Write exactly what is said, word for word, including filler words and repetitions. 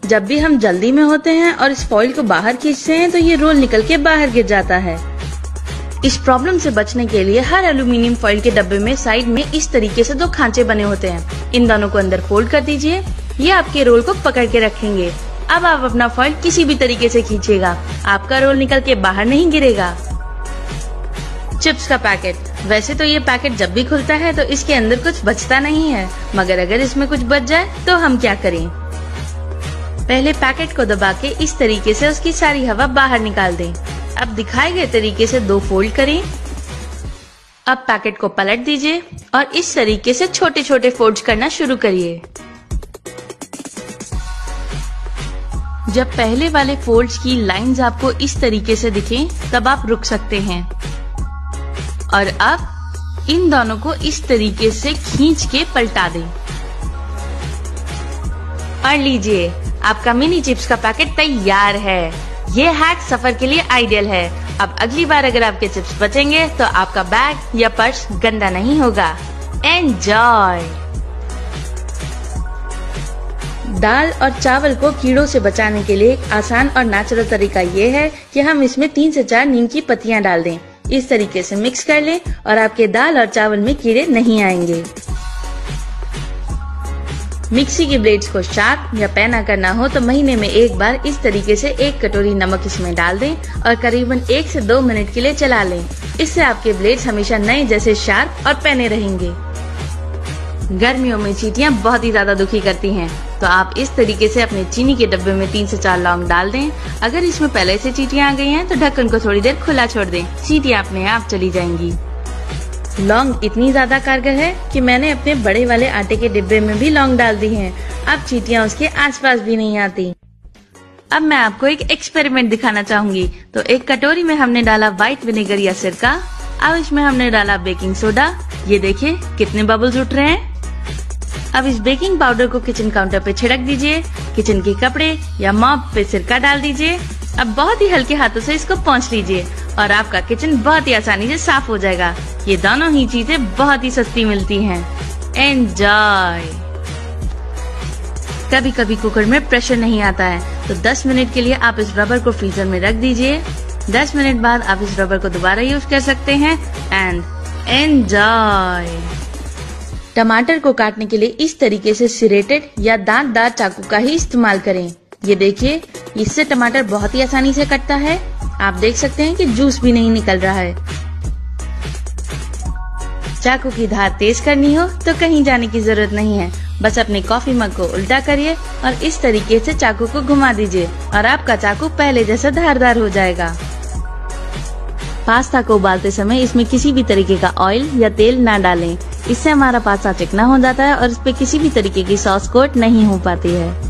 जब भी हम जल्दी में होते हैं और इस फॉइल को बाहर खींचते हैं तो ये रोल निकल के बाहर गिर जाता है। इस प्रॉब्लम से बचने के लिए हर एल्यूमिनियम फॉइल के डब्बे में साइड में इस तरीके से दो खांचे बने होते हैं। इन दोनों को अंदर फोल्ड कर दीजिए। ये आपके रोल को पकड़ के रखेंगे। अब आप अपना फॉइल किसी भी तरीके से खींचिएगा, आपका रोल निकल के बाहर नहीं गिरेगा। चिप्स का पैकेट। वैसे तो ये पैकेट जब भी खुलता है तो इसके अंदर कुछ बचता नहीं है, मगर अगर इसमें कुछ बच जाए तो हम क्या करें। पहले पैकेट को दबा के इस तरीके से उसकी सारी हवा बाहर निकाल दें। अब दिखाए गए तरीके से दो फोल्ड करें। अब पैकेट को पलट दीजिए और इस तरीके से छोटे छोटे फोल्ड्स करना शुरू करिए। जब पहले वाले फोल्ड्स की लाइंस आपको इस तरीके से दिखें, तब आप रुक सकते हैं। और अब इन दोनों को इस तरीके से खींच के पलटा दें। और लीजिए, आपका मिनी चिप्स का पैकेट तैयार है। ये हैक सफर के लिए आइडियल है। अब अगली बार अगर आपके चिप्स बचेंगे तो आपका बैग या पर्स गंदा नहीं होगा। एंजॉय। दाल और चावल को कीड़ों से बचाने के लिए एक आसान और नेचुरल तरीका ये है कि हम इसमें तीन से चार नीम की पत्तियां डाल दें। इस तरीके से मिक्स कर लें और आपके दाल और चावल में कीड़े नहीं आएंगे। मिक्सी की ब्लेड्स को शार्प या पैना करना हो तो महीने में एक बार इस तरीके से एक कटोरी नमक इसमें डाल दें और करीबन एक से दो मिनट के लिए चला लें। इससे आपके ब्लेड्स हमेशा नए जैसे शार्प और पैने रहेंगे। गर्मियों में चींटियां बहुत ही ज्यादा दुखी करती हैं, तो आप इस तरीके से अपने चीनी के डब्बे में तीन से चार लौंग डाल दें। अगर इसमें पहले से चींटियां आ गई हैं तो ढक्कन को थोड़ी देर खुला छोड़ दें। चींटियां अपने आप चली जाएंगी। लौंग इतनी ज्यादा कारगर है कि मैंने अपने बड़े वाले आटे के डिब्बे में भी लौंग डाल दी हैं। अब चींटियां उसके आसपास भी नहीं आती। अब मैं आपको एक एक्सपेरिमेंट दिखाना चाहूंगी। तो एक कटोरी में हमने डाला व्हाइट विनेगर या सिरका। अब इसमें हमने डाला बेकिंग सोडा। ये देखिए कितने बबल्स उठ रहे हैं। अब इस बेकिंग पाउडर को किचन काउंटर पे छिड़क दीजिए। किचन के कपड़े या मॉप पे सिरका डाल दीजिए। अब बहुत ही हल्के हाथों से इसको पोंछ लीजिए और आपका किचन बहुत ही आसानी से साफ हो जाएगा। ये दोनों ही चीजें बहुत ही सस्ती मिलती हैं। एंजॉय। कभी कभी कुकर में प्रेशर नहीं आता है तो दस मिनट के लिए आप इस रबर को फ्रीजर में रख दीजिए। दस मिनट बाद आप इस रबर को दोबारा यूज कर सकते हैं एंड एंजॉय। टमाटर को काटने के लिए इस तरीके से सिरेटेड या दांतदार चाकू का ही इस्तेमाल करें। ये देखिए, इससे टमाटर बहुत ही आसानी से कटता है। आप देख सकते हैं कि जूस भी नहीं निकल रहा है। चाकू की धार तेज करनी हो तो कहीं जाने की जरूरत नहीं है। बस अपने कॉफी मग को उल्टा करिए और इस तरीके से चाकू को घुमा दीजिए और आपका चाकू पहले जैसा धारदार हो जाएगा। पास्ता को उबालते समय इसमें किसी भी तरीके का ऑयल या तेल ना डालें। इससे हमारा पास्ता चिकना हो जाता है और इस पे किसी भी तरीके की सॉस कोट नहीं हो पाती है।